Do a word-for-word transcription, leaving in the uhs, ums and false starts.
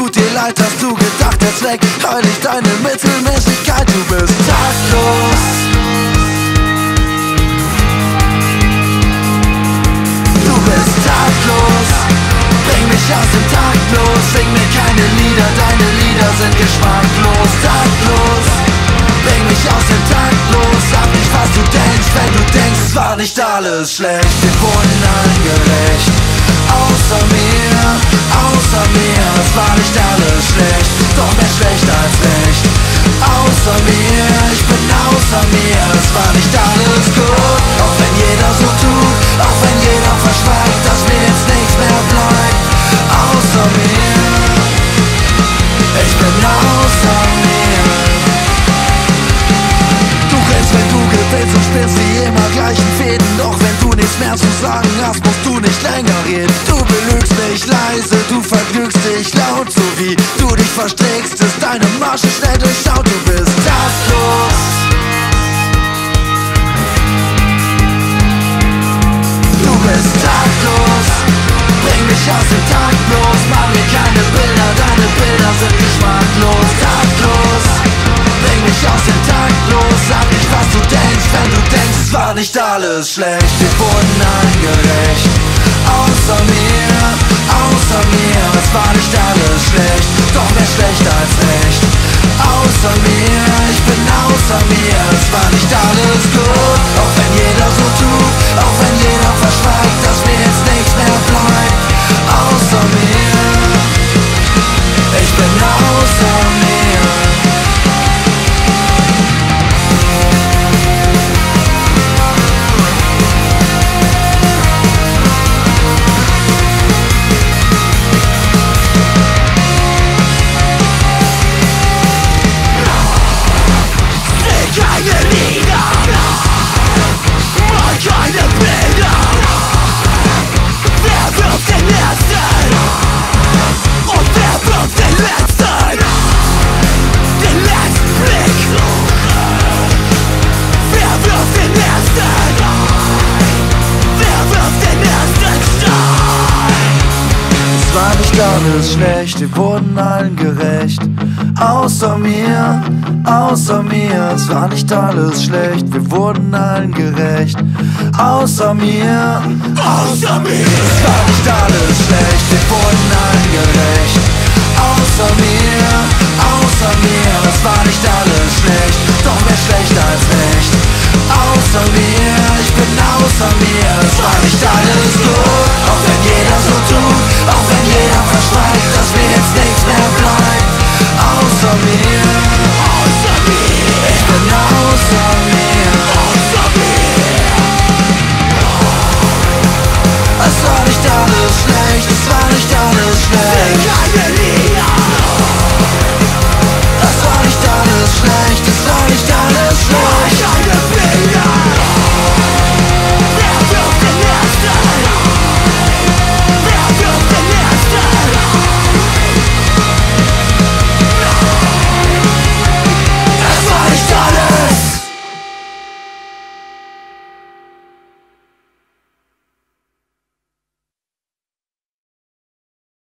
tut dir leid, hast du gedacht, der Zweck heiligt deine Mittelmäßigkeit. Du bist taktlos. Du bist taktlos. Bring mich aus dem Takt los. Sing mir keine Lieder, deine Lieder sind geschmacklos. Taktlos. Bring mich aus dem Takt los. Sag nicht, was du denkst, wenn du denkst, es war nicht alles schlecht. Wir wurden allen gerecht. Außer mir, außer mir, es war nicht alles schlecht, doch mehr schlecht als recht. Außer mir, ich bin außer mir, es war nicht alles gut. Auch wenn jeder so tut, auch wenn jeder verschweigt, dass mir jetzt nichts mehr bleibt. Außer mir, ich bin außer mir. Du rennst, wenn du gewinnst und spielst die immer gleichen Fäden. Doch wenn du nichts mehr zu sagen hast, musst du nicht länger reden. Du belügst mich leise, du vergnügst dich laut. So wie du dich verstrickst, ist deine Masche schnell durchschaut. Du bist taktlos. Du bist taktlos. Bring mich aus dem Takt los. Mach mir keine Bilder, deine Bilder sind geschmacklos. Taktlos. Bring mich aus dem Takt los. Sag nicht, was du denkst, wenn du denkst, es war nicht alles schlecht. Wir wurden allen gerecht. Außer mir, außer mir, es war nicht alles schlecht, doch mehr schlecht als recht. Außer mir, ich bin außer mir, es war nicht alles gut. Auch wenn jeder so tut, auch wenn jeder verschweigt, dass mir jetzt nichts mehr bleibt. Außer mir, ich bin außer mir. Alles schlecht, wir wurden allen gerecht. Außer mir, außer mir, es war nicht alles schlecht, wir wurden allen gerecht. Außer mir, außer mir, es war nicht alles schlecht, wir wurden allen gerecht.